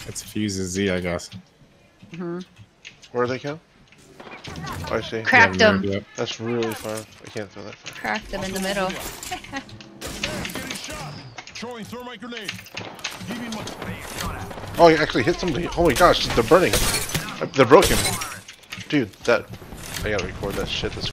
It's fuses Z, I guess. Mm-hmm. Where are they, Cal? Oh, I see. Cracked Yeah, him. yep. That's really far. I can't throw that far. Cracked him in the middle. Getting shot. Throwing thermite grenade. Giving my... Oh, he actually hit somebody. Oh my gosh, they're burning. They're broken. Dude, that... I gotta record that shit. That's